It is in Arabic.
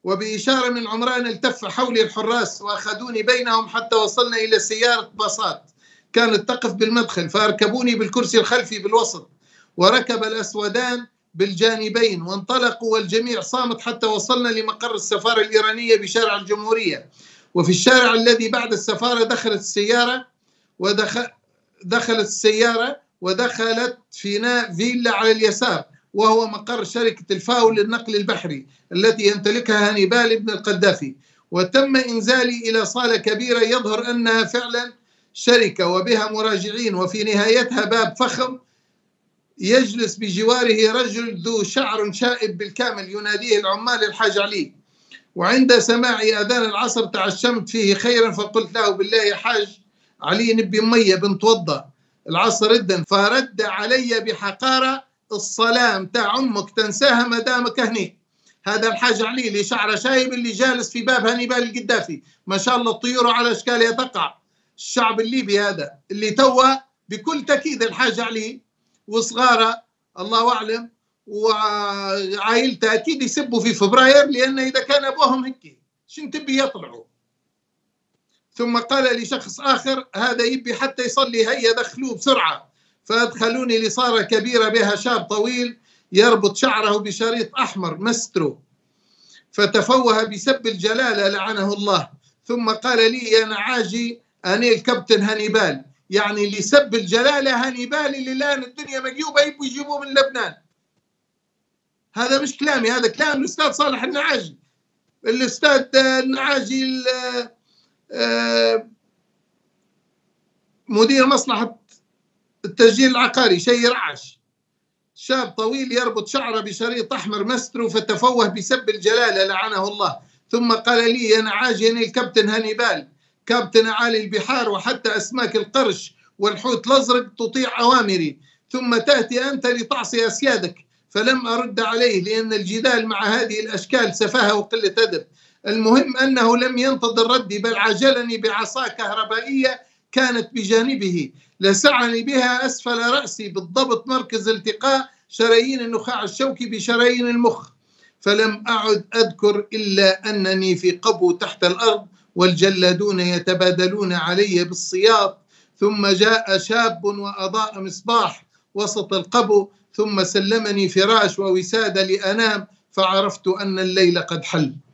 وبإشارة من عمران التف حولي الحراس وأخذوني بينهم حتى وصلنا إلى سيارة باصات كانت تقف بالمدخل، فأركبوني بالكرسي الخلفي بالوسط، وركب الأسودان بالجانبين، وانطلقوا والجميع صامت حتى وصلنا لمقر السفارة الإيرانية بشارع الجمهورية. وفي الشارع الذي بعد السفارة دخلت ودخلت فيلا على اليسار، وهو مقر شركة الفاو للنقل البحري التي يمتلكها هانيبال بن القذافي. وتم إنزالي إلى صالة كبيرة يظهر أنها فعلا شركة وبها مراجعين، وفي نهايتها باب فخم يجلس بجواره رجل ذو شعر شائب بالكامل يناديه العمال الحاج علي. وعند سماع أذان العصر تعشمت فيه خيرا، فقلت له بالله يا حاج علي نبي مية بنتوضأ العصر جدا، فرد علي بحقارة الصلاة متاع أمك تنساها مدامك هني. هذا الحاج علي اللي شعره شايب اللي جالس في باب هانيبال القذافي، ما شاء الله الطيور على أشكالها تقع. الشعب الليبي هذا اللي توا بكل تأكيد الحاج علي وصغاره الله أعلم وعائلته أكيد يسبوا في فبراير، لأن إذا كان أبوهم هيك شن تبي يطلعوا. ثم قال لي شخص آخر هذا يبي حتى يصلي، هيا دخلوه بسرعة. فأدخلوني لصالة كبيرة بها شاب طويل يربط شعره بشريط أحمر مسترو، فتفوه بسب الجلالة لعنه الله. ثم قال لي يا نعاجي أنا الكابتن هانيبال، يعني اللي سب الجلالة هانيبال اللي الآن الدنيا مقلوبة يبوا يجيبوه من لبنان. هذا مش كلامي، هذا كلام الأستاذ صالح النعاجي. الأستاذ النعاجي مدير مصلحة التسجيل العقاري شيء رعش، شاب طويل يربط شعره بشريط أحمر مسترو، فتفوه بسب الجلالة لعنه الله. ثم قال لي أنا عاجني الكابتن هانيبال، كابتن أعالي البحار وحتى أسماك القرش والحوت الأزرق تطيع أوامري، ثم تأتي أنت لتعصي أسيادك. فلم أرد عليه لأن الجدال مع هذه الأشكال سفاهة وقلة أدب. المهم أنه لم ينتظر ردي بل عجلني بعصا كهربائية كانت بجانبه لسعني بها أسفل رأسي، بالضبط مركز التقاء شرايين النخاع الشوكي بشرايين المخ. فلم أعد أذكر إلا أنني في قبو تحت الأرض والجلادون يتبادلون علي بالسياط. ثم جاء شاب وأضاء مصباح وسط القبو، ثم سلمني فراش ووسادة لأنام، فعرفت أن الليل قد حل.